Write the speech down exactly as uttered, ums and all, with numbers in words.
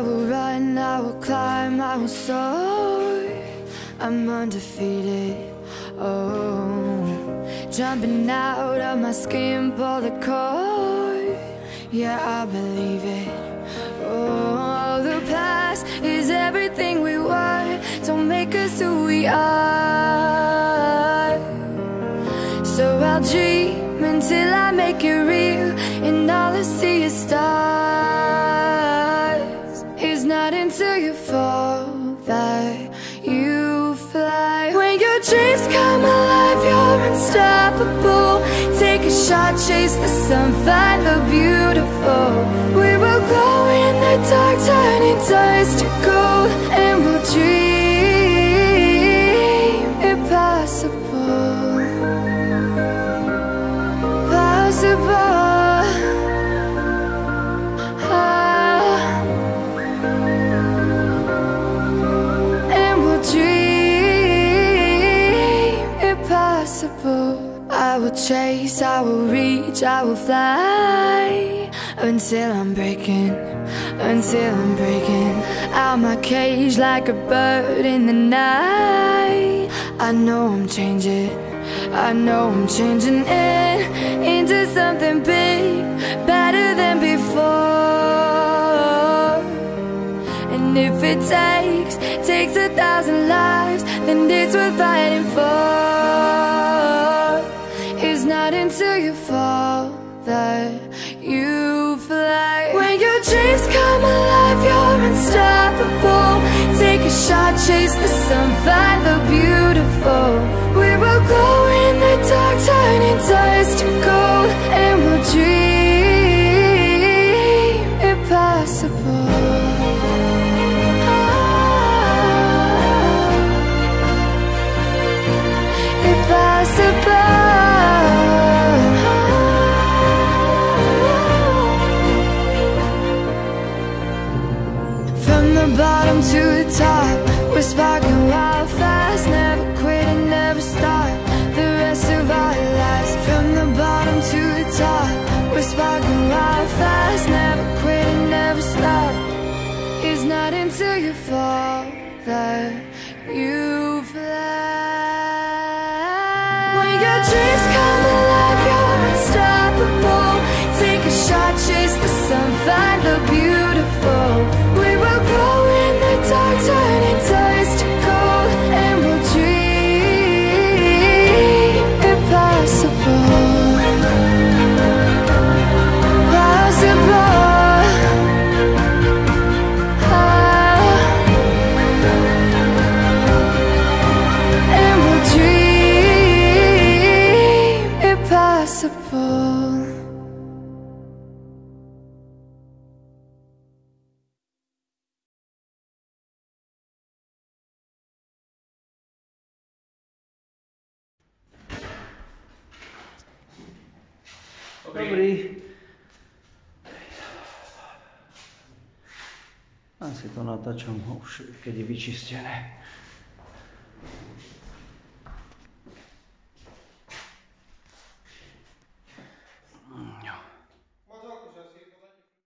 I will run, I will climb, I will soar. I'm undefeated, oh. Jumping out of my skin, pull the cord. Yeah, I believe it. Oh, the past is everything we were. Don't make us who we are. So I'll dream until I make it real, and all I see is stars. It's not until you fall that you fly. When your dreams come alive, you're unstoppable. Take a shot, chase the sun, find the beautiful. We will glow in the dark, turning dust to gold, and we'll dream impossible. Possible. Ah. And we'll dream impossible. I will chase, I will reach, I will fly until I'm breaking, until I'm breaking out my cage like a bird in the night. I know I'm changing, I know I'm changing it into something big, better than before. And if it takes, takes a thousand lives, then it's worth fighting for. It's not until you fall that you fly. When your dreams come alive, you're unstoppable. Take a shot, chase the sun, find the beautiful. We will glow in the dark, turning dust to gold, and we'll dream impossible. Ah, impossible. From the bottom to the top, we're sparking wild fast. Never quit and never stop the rest of our lives. From the bottom to the top, we're sparking wild fast. Never quit and never stop. It's not until you fall that you fly. When your dreams come alive, you're unstoppable. Take a shot, chase the sun, find the beautiful. We will glow in the dark, turning dust to gold, and we'll dream impossible. Possible. Ah. And we'll dream impossible. Dobrý. Asi to natáčam už, keď je vyčistené.